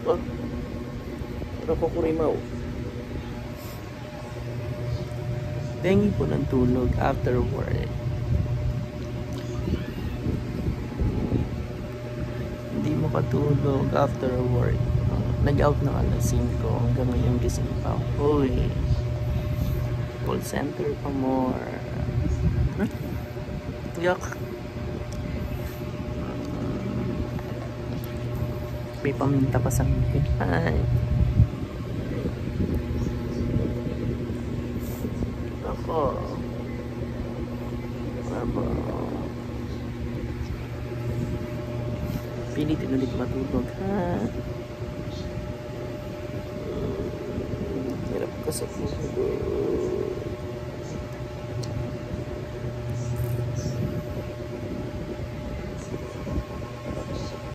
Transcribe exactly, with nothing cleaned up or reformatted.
Ako, pero ko kurimaw. Tingi po ng tulog after work. Hindi mo katulog after work. Uh, Nag-out ng alas singko hanggang ngayon gising pa. Uy, call center pa more. Huh? Yak. May paminta pa sa ngipin. Ay. Ako. Aba. Pilitin ulit matulog, ha? Hirap ka sa tulog.